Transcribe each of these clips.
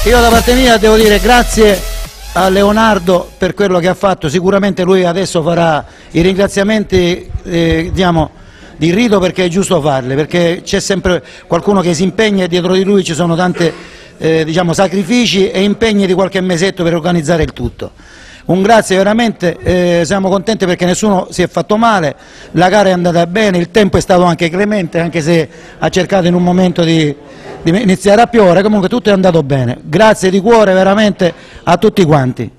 Io da parte mia devo dire grazie a Leonardo per quello che ha fatto. Sicuramente lui adesso farà i ringraziamenti di rito, perché è giusto farli, perché c'è sempre qualcuno che si impegna e dietro di lui ci sono tanti sacrifici e impegni di qualche mesetto per organizzare il tutto. Un grazie veramente, siamo contenti perché nessuno si è fatto male, la gara è andata bene, il tempo è stato anche clemente, anche se ha cercato in un momento di iniziare a piovere, comunque tutto è andato bene. Grazie di cuore veramente a tutti quanti.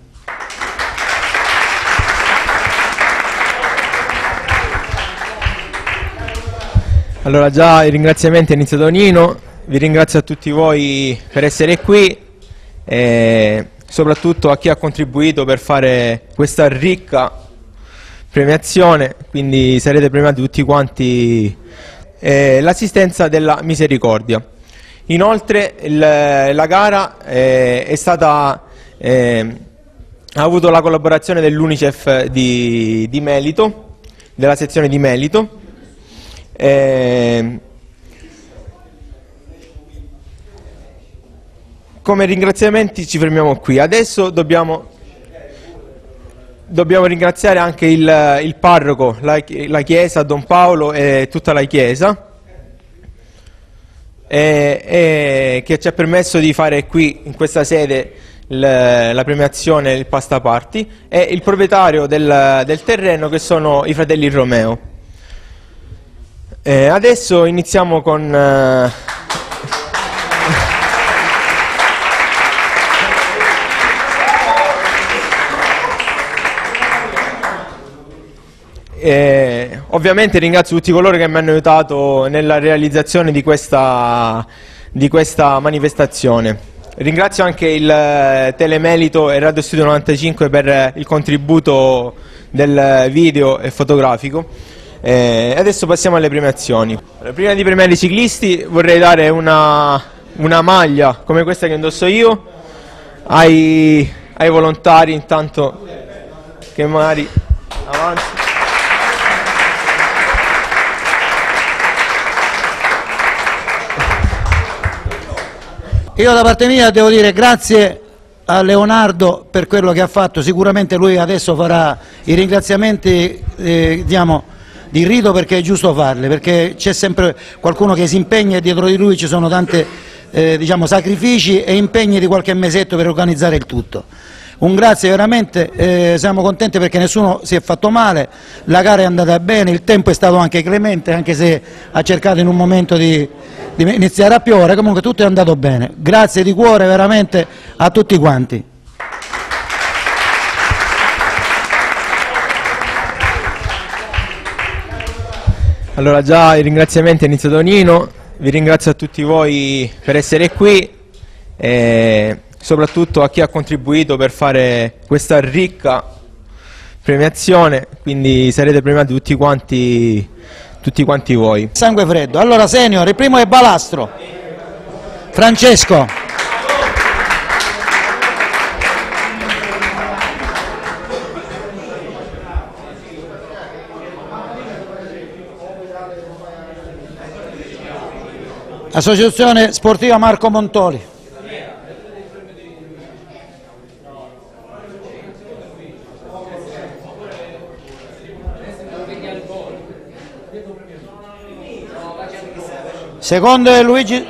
Allora, già i ringraziamenti è iniziato Nino, vi ringrazio a tutti voi per essere qui e soprattutto a chi ha contribuito per fare questa ricca premiazione, quindi sarete premiati tutti quanti, l'assistenza della Misericordia. Inoltre la gara ha avuto la collaborazione dell'Unicef di Melito, della sezione di Melito. Come ringraziamenti ci fermiamo qui. Adesso dobbiamo ringraziare anche il parroco, la chiesa, Don Paolo e tutta la chiesa, che ci ha permesso di fare qui in questa sede la premiazione, il pasta party, e il proprietario del terreno, che sono i fratelli Romeo. Adesso iniziamo con ovviamente ringrazio tutti coloro che mi hanno aiutato nella realizzazione di questa manifestazione. Ringrazio anche il Telemelito e Radio Studio 95 per il contributo del video e fotografico. Adesso passiamo alle premiazioni. Prima di premiare i ciclisti vorrei dare una maglia come questa che indosso io ai volontari, intanto che magari avanti. Io da parte mia devo dire grazie a Leonardo per quello che ha fatto. Sicuramente lui adesso farà i ringraziamenti di rito, perché è giusto farli, perché c'è sempre qualcuno che si impegna e dietro di lui ci sono tanti sacrifici e impegni di qualche mesetto per organizzare il tutto. Un grazie veramente, siamo contenti perché nessuno si è fatto male, la gara è andata bene, il tempo è stato anche clemente, anche se ha cercato in un momento di iniziare a piovere, comunque tutto è andato bene. Grazie di cuore veramente a tutti quanti. Allora, già i ringraziamenti è iniziato Nino, vi ringrazio a tutti voi per essere qui e soprattutto a chi ha contribuito per fare questa ricca premiazione, quindi sarete premiati tutti quanti voi. Sangue freddo. Allora, senior, il primo è Balastro. Francesco. Associazione Sportiva Marco Montoli. Secondo è Luigi.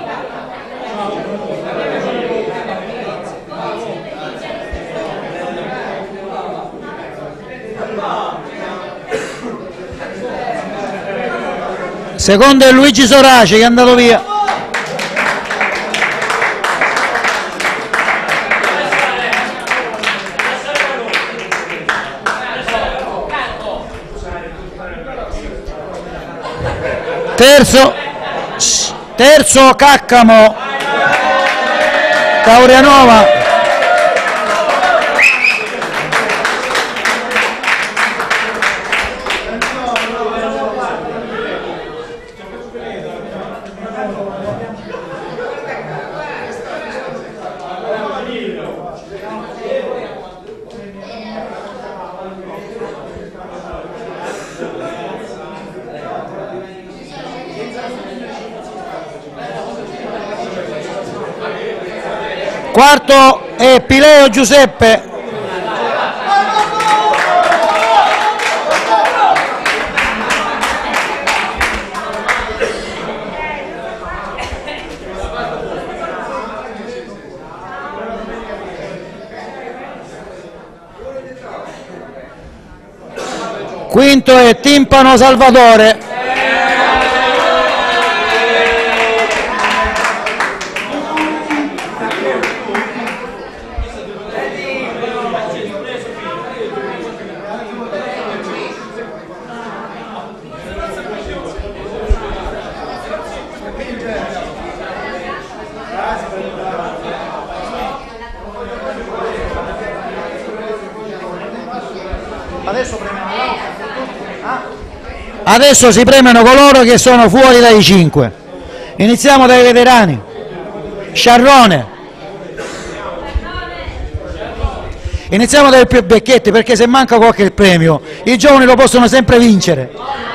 Secondo è Luigi Sorace, che è andato via. Terzo Caccamo, Taurianova. quarto è Pileo Giuseppe. Quinto è Timpano Salvatore. Adesso si premiano coloro che sono fuori dai 5. Iniziamo dai veterani. Sciarrone. Iniziamo dai più vecchietti, perché se manca qualche premio i giovani lo possono sempre vincere.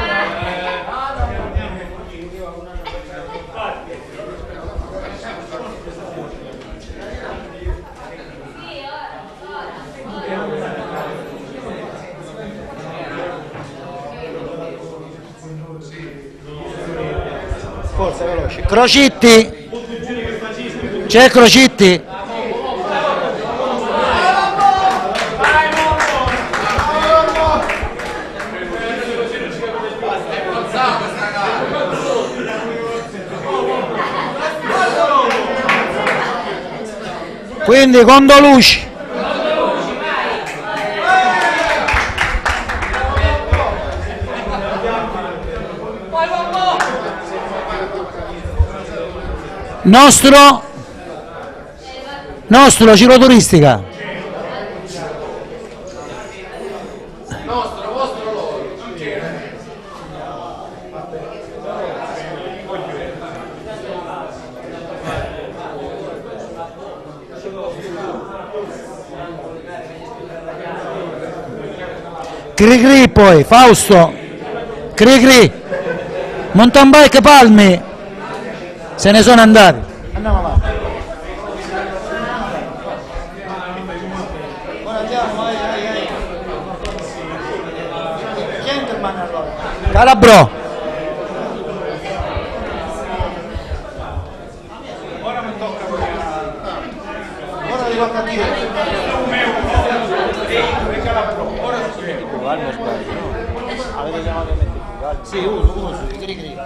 Forza, veloce. Crocitti. C'è Crocitti? Quindi Condoluci. Nostro cicloturistica. Cricri poi, Fausto. Cricri. Mountain Bike Palmi. Se ne sono andati. Andiamo avanti. Calabro. Ora mi tocca. Ora li tocca a dire. Ora avete chiamato a mettere? Sì, uno su Cricri.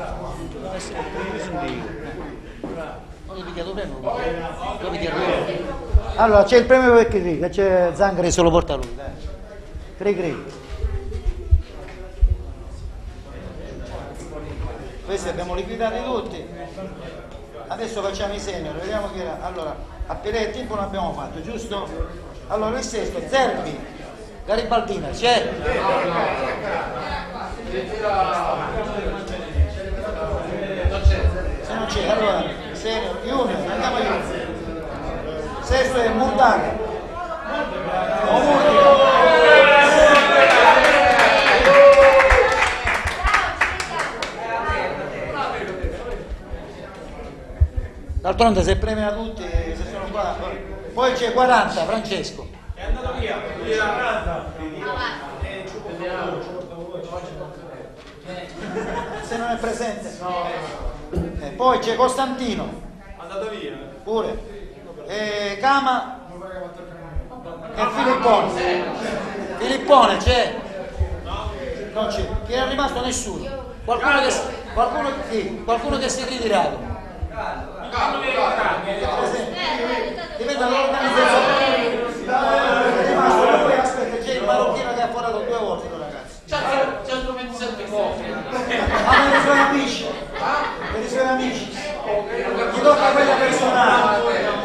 Allora c'è il premio per Cricri, che c'è Zangari, se lo porta lui. Cricri. Questi abbiamo liquidati tutti. Adesso facciamo i senior, vediamo chi era. Allora, a Pelé tempo non abbiamo fatto, giusto? Allora il sesto, Zerbi, Garibaldina, c'è? Se non c'è, allora, senior, junior, andiamo a junior. Sesto è Murdani. D'altronde se premia tutti, se sono qua. Poi c'è 40, Francesco. È andato via. Se non è presente. No. Poi c'è Costantino. È andato via. Pure. Cama. E Filippone. Filippone c'è? Non c'è. Chi è rimasto? Nessuno. Qualcuno che si è ritirato. Dipende dall'organizzazione. Aspetta, c'è il marocchino che ha forato 2 volte, ragazzi. 127 copie. Per i suoi amici. Per i suoi amici. Gli tocca quella personale.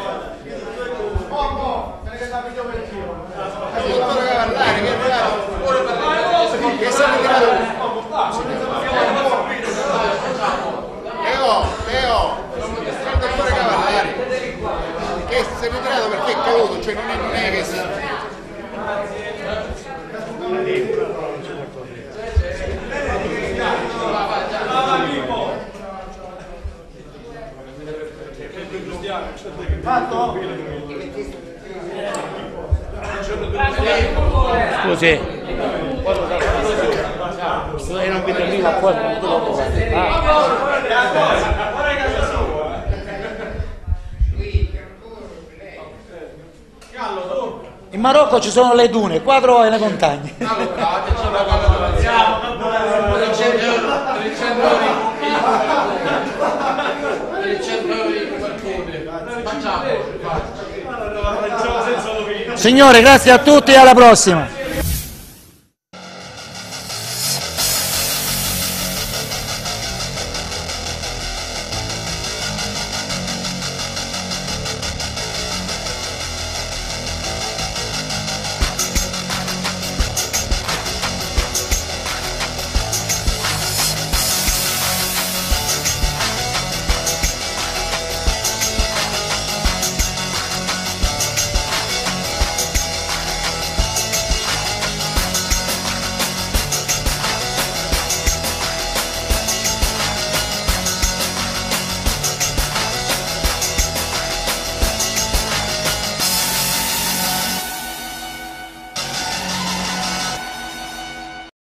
Che si è ritirato perché è caduto, cioè non è che si... Fatto? Così. Non veniva qua, in Marocco ci sono le dune, qua trovi le montagne. Signore, grazie a tutti e alla prossima.